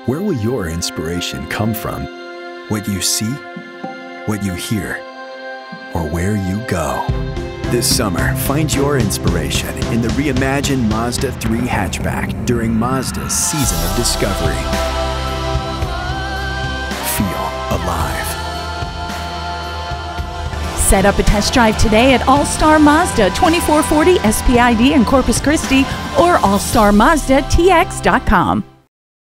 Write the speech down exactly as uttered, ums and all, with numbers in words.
Where will your inspiration come from? What you see? What you hear? Or where you go? This summer, find your inspiration in the reimagined Mazda three hatchback during Mazda's Season of Discovery. Feel alive. Set up a test drive today at All Star Mazda, twenty-four forty S P I D in Corpus Christi, or all star mazda t x dot com.